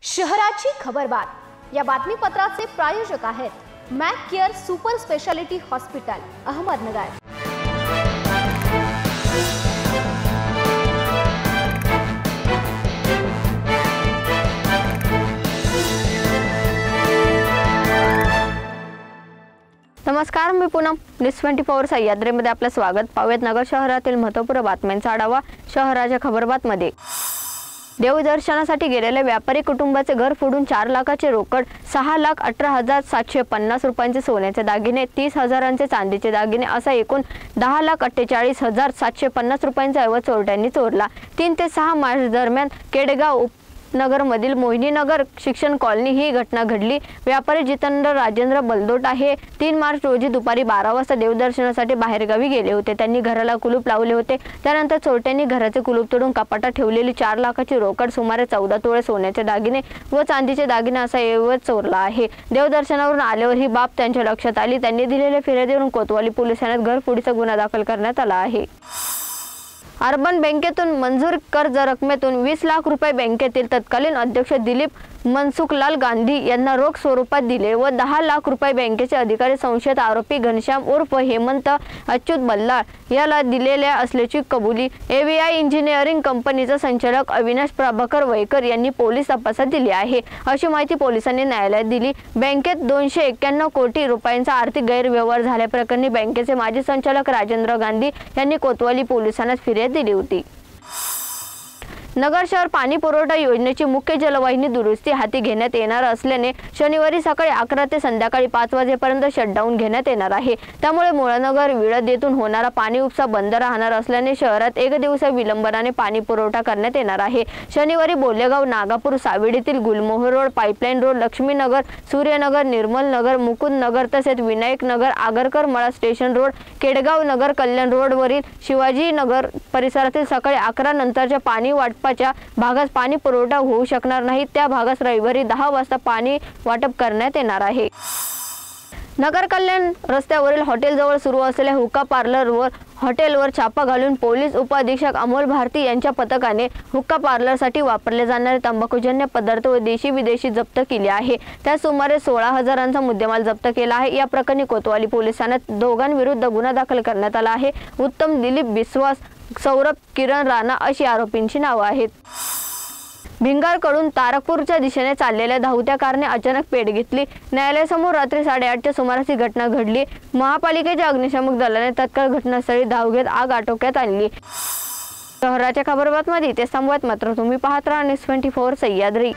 शहराची खबरबात या बातमीपत्राचे प्रायोजक आहेत Mac Care super speciality hospital Ahmednagar. नमस्कार, मी पूनम न्यूज 24 सह्याद्रीमध्ये आपलं स्वागत। पाहूयात नगर शहरातील महत्त्वपूर्ण बातम्यांचा आढावा। शहराच्या खबरबातमध्ये देवदर्शनासाठी गेलेल्या व्यापारी कुटुंबाचे घर फोडून 4 लाखाचे रोकड, 6,18,750 रुपयांचे सोन्याचे दागिने, 30 हजारांचे चांदीचे दागिने असा एकूण 10,48,750 रुपयांचा ऐवज चोरट्यांनी चोरला। 3 ते 6 मार्च दरम्यान केडगाव नगर मधील मोहिनीनगर शिक्षण कॉलनी ही घटना घडली। व्यापारी जितेंद्र राजेंद्र बलदोटा हे 3 मार्च रोजी दुपारी 12 वाजता देवदर्शनासाठी बाहेरगावी गेले होते। त्यांनी घराला कुलूप लावले होते। त्यानंतर चोरट्यांनी घराचे कुलूप तोडून कपाटात ठेवलेली 4 लाखाची रोकड, सुमारे 14 तोळे सोन्याचे दागिने व चांदीचे दागिने असा ऐवज चोरला आहे। देवदर्शनावरून आल्यावर ही बाब त्यांच्या लक्षात आली। त्यांनी दिलेल्या फिर्यादीवरून कोतवाली पोलीस ठाण्यात घरफोडीचा गुन्हा दाखल करण्यात आला आहे। अर्बन बँकेतून मंजूर कर्ज रकमेतून 20 लाख रुपये बँकेतील तत्कालीन अध्यक्ष दिलीप मनसुखलाल गांधी यांना रोख स्वरूपात दिले व 10 लाख रुपये बँकेचे अधिकारी संशयित आरोपी घनश्याम उर्फ हेमंत अच्युत बल्लाळ याला दिलेल्या असल्याची कबुली एव्हीआय इंजिनिअरिंग कंपनीचा संचालक अविनाश प्रभाकर वैकर यांनी पोलीस तपासात दिली आहे, अशी माहिती पोलिसांनी न्यायालयात दिली। बँकेत 291 कोटी रुपयांचा आर्थिक गैरव्यवहार झाल्याप्रकरणी बँकेचे माजी संचालक राजेंद्र गांधी यांनी कोतवाली पोलिसांना फिर्याद दिली होती। नगर शहर पाणी पुरवठा योजनेची मुख्य जलवाहिनी दुरुस्ती हाती घेण्यात येणार असल्याने शनिवारी सकाळी 11 ते संध्याकाळी 5 वाजेपर्यंत शटडाऊन घेण्यात येणार आहे। त्यामुळे मुळानगर विळद येथून होणारा पाणी उपसा बंद राहणार असल्याने शहरात 1 दिवस विलंबाने पाणी पुरवठा करण्यात येणार आहे। शनिवारी बोलेगाव, नागापूर, सावेडीतील Gulmohar road, pipeline road, Laxminagar, Suryanagar, Nirmal Nagar, Mukund Nagar तसेच विनायक नगर, आगरकर मळा स्टेशन रोड, केडगाव नगर, कल्याण रोडवरील शिवाजी नगर परिसरातील सकाळी 11 नंतरच्या पाणी वाटपाच्या भागात पाणी पुरवठा होऊ शकणार नाही। त्या भागात रविवारी 10 वाजता पाणी वाटप करण्यात येणार आहे। नगर कल्याण रस्त्यावरील हॉटेलजवळ सुरू असलेल्या हुक्का पार्लरवर हॉटेलवर छापा घालून पोलीस उपअधीक्षक अमोल भारती यांच्या पथकाने हुक्का पार्लरसाठी वापरले जाणारे तंबाखूजन्य पदार्थ व देशी विदेशी जप्त केले आहे। त्या सुमारे 16 हजारांचा मुद्देमाल जप्त केला आहे। या प्रकरणी कोतवाली पोलीस ठाण्यात दोघांविरुद्ध गुन्हा दाखल करण्यात आला आहे। उत्तम दिलीप बिस्वास, सौरभ किरण राणा अशी आरोपींची नावे आहेत। भिंगारकडून तारकपूरच्या दिशेने चाललेल्या धावत्या कारने अचानक पेट घेतली। न्यायालयासमोर रात्री 8:30च्या सुमारास ही घटना घडली। महापालिकेच्या अग्निशमन दलाने तत्काळ घटनास्थळी धाव घेत आग आटोक्यात आणली। शहराच्या खबरबातमध्ये ते थांबवत मात्र तुम्ही पाहत राहा न्यूज 24 सह्याद्री।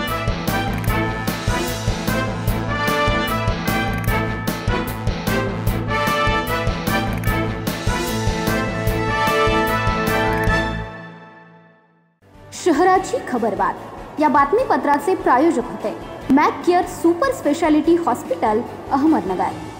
शहराची खबरबात या बातमीपत्राचे प्रायोजक होते Mac Care super speciality hospital Ahmednagar.